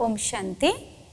ओम शांति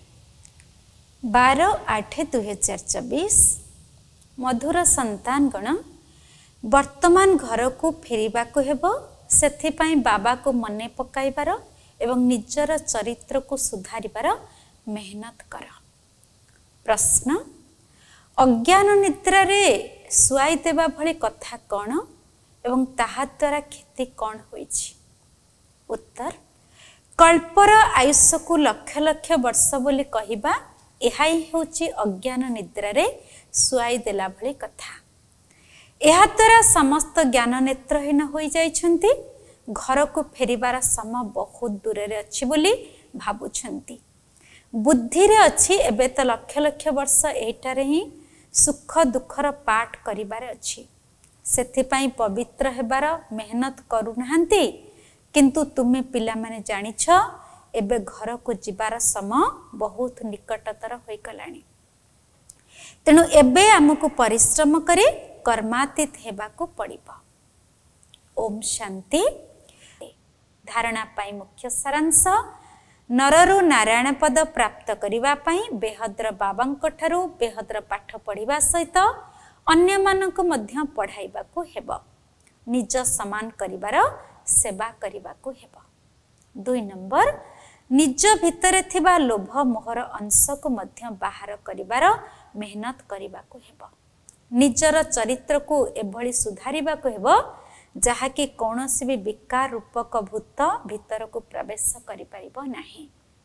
12/8/2024 मधुर संतान गण वर्तमान घर को फेरिबा को हेबो सेथिपाई बाबा को मने पकाइबार एवं निजर चरित्र को सुधारिबार मेहनत कर। प्रश्न अज्ञान निद्रा रे सुआई देबा भली कथा कौन एवं ताहा द्वारा क्षति कौन होइछि? उत्तर कल्पर आयुष्य को लक्ष लक्ष वर्ष बोली कहिबा एहा ही होछि अज्ञान निद्रा रे सुआई देला भली कथा। एहा द्वारा समस्त ज्ञान नेत्रहीन होई जाइछन्ति, घर को फेरिबार समय बहुत दूर रे अछि बोली भाबुछन्ति। बुद्धि रे अछि एबे त लक्ष लक्ष वर्ष एटारे ही सुख दुखर पाठ करिबार अछि, सेथिपाई पवित्र हेबार मेहनत करू नाहंती। किंतु तुम्हें पिला माने जानिछ एबे घर को जिबार समय बहुत निकटतर होई गलानी। तेणु एबे हमको परिश्रम करे कर्मातीत हेबा को पड़िबो। ओम शांति। धारणा पाई मुख्य सारांश नररु नारायण पद प्राप्त करिबा पाई बेहद्र बाबांक ठारू बेहद्र पाठ पढ़िबा सहित अन्य मानक मध्य पढ़ाइबा को हेबो। निज समान करिबार सेवा करिबा को हेबो। 2 नंबर निज भितरे थिबा लोभ मोहर अंश को मध्य बाहर करिबार मेहनत करिबा को हेबो। निजर चरित्र को एभली सुधारिबा को हेबो जहा कि कौनसी भी विकार रूपक भूत भीतर को प्रवेश करि परिबो नाही।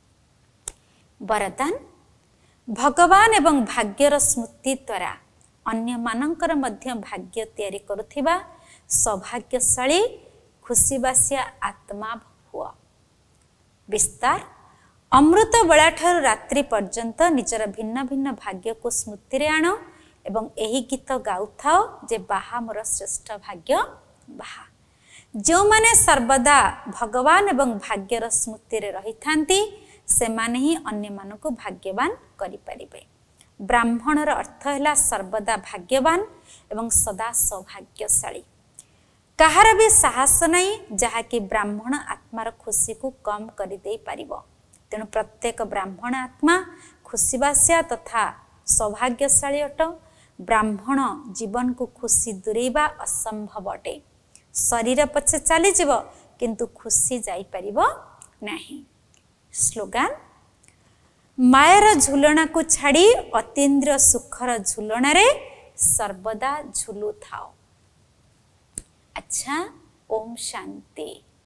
वरदान भगवान एवं भाग्यर स्मृति द्वारा अन्य मानकर मध्य भाग्य तैयारी करुथिबा सौभाग्यशाली खुशीबासिया आत्मा हुआ। विस्तार अमृत बेला ठार रात्रि पर्यंत निजर भिन्न भिन्न भाग्य को स्मृति रे आण एवं एही गीत गाउथाओ जे बाहा मोर श्रेष्ठ भाग्य बाहा। जो माने सर्वदा भगवान एवं भाग्यर स्मृति रे रही थांती से माने ही अन्य मानक भाग्यवान करि परिबे। ब्राह्मणर अर्थ हैला सर्वदा भाग्यवान एवं सदा सौभाग्यशाली। कहार भी साहस नहीं जहा कि ब्राह्मण आत्मार खुशी को कम करि देई परिबो। तेणु प्रत्येक ब्राह्मण आत्मा खुशीबासिया तथा सौभाग्यशाली अट। ब्राह्मण जीवन को खुशी दूरेबा असंभव अटे। शरीर पछे चली जीवो किंतु खुशी जाई परिबो नाही। स्लोगान मायर झुलना को छाड़ी अतीन्द्र सुखर झुलना रे सर्वदा झुलु थाओ। अच्छा ओम शांति।